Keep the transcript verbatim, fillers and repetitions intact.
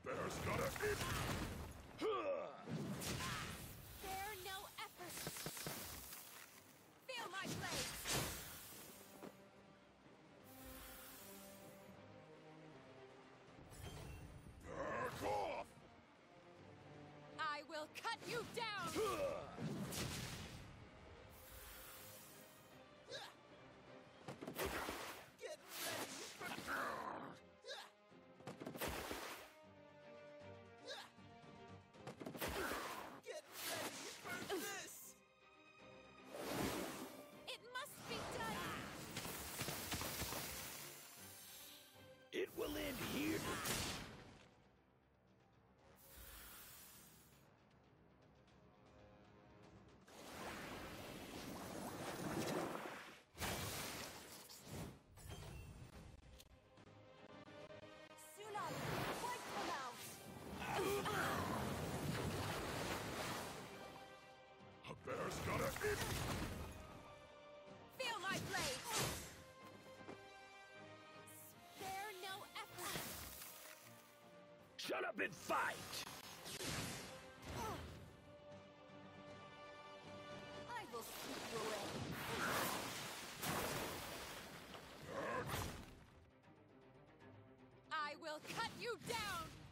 bear's gotta eat! Spare no effort! Feel my blades! Back off! I will cut you down! Get ready! Get ready for this! It must be done! It will end here. Wipe them out! A bear's gotta eat! Feel my blade! Spare no effort! Shut up and fight! I will sweep you away! I will cut you down!